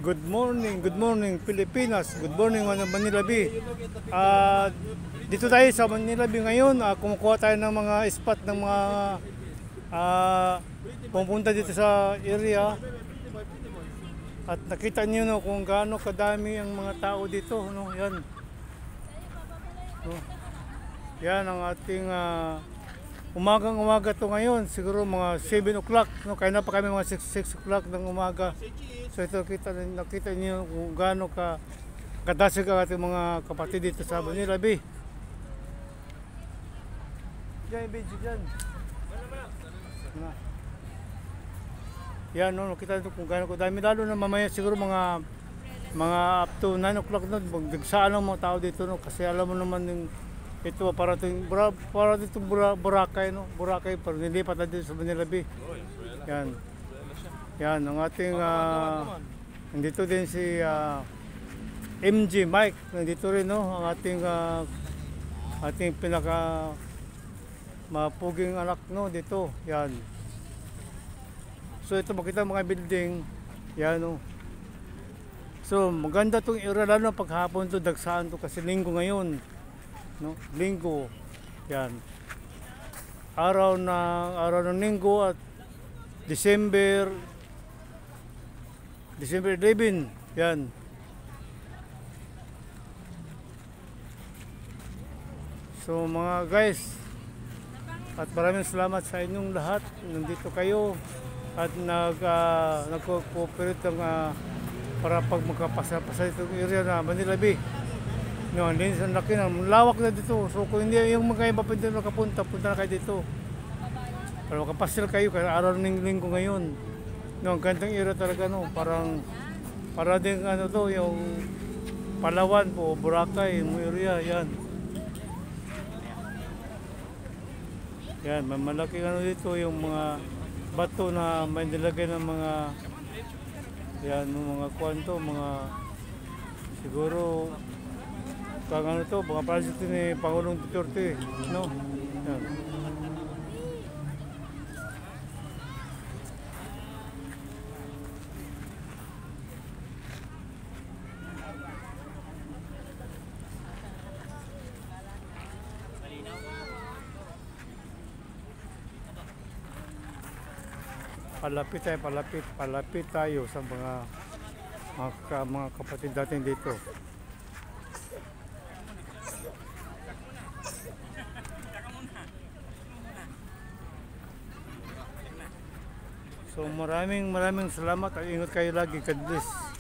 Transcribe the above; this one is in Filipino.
Good morning Pilipinas. Good morning Manila Bay. Dito tayo sa Manila Bay ngayon. Kumukuha tayo ng mga spot ng mga pumunta dito sa area. At nakita niyo no, kung gaano kadami ang mga tao dito. No? Yan. No? Yan ang ating umaga to ngayon. Siguro mga 7 o'clock. No? Kaya na pa kami mga 6 o'clock ng umaga. So ito nakita niyo kung gaano kadasig ang ating mga kapatid dito sa Manila Bay. Diyan, video dyan. Yan, no, kita nito kung gaano kadami. Lalo na mamaya siguro mga up to 9 o'clock na. Magdagsaan ang mga tao dito. No? Kasi alam mo naman yung ito para dito Boracay. No? Boracay, pero nilipat na dito sa Manila Bay. Yan. Yan, ang ating nandito din si MG Mike, nandito rin no, ang ating pinaka mapuging anak no dito. Yan. So ito makita mga building, yan no. So maganda tong area lalo paghapon to, dagsaan to kasi linggo ngayon. No? Linggo. Yan. Araw ng linggo at December 11, yan. So mga guys, at maraming salamat sa inyong lahat. Nandito kayo at nag-cooperate para pag magkapasa itong area na Manila Bay. No, hindi sa laki na, lawak na dito. So kung hindi yung mga iba pwede punta na kayo dito. Pero makapasyal kayo, kaya araw ng linggo ngayon. No, ang gandang area talaga no, para din ano to, yung Palawan po, Boracay, yung area, yan. Yan, malaki ano dito yung mga bato na may nilagay ng mga yan, mga kwanto, mga siguro kung ano to, mga project ni Pangulong Duterte, no? Yan. Palapit tayo sa mga kapatid natin dito. So maraming salamat at ingat kayo lagi. God bless.